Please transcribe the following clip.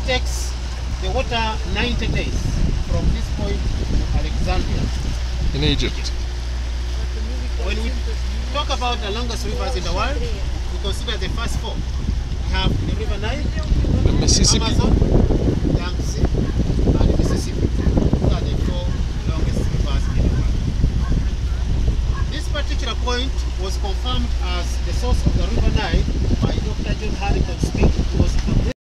takes the water 90 days from this point to Alexandria in Egypt. When we talk about the longest rivers in the world, we consider the first four. We have the River Nile, The Mississippi. Amazon, Yangtze, and Mississippi. These are the four longest rivers in the world. This particular point was confirmed as the source of the River Nile by Dr. John Harrington Smith, who was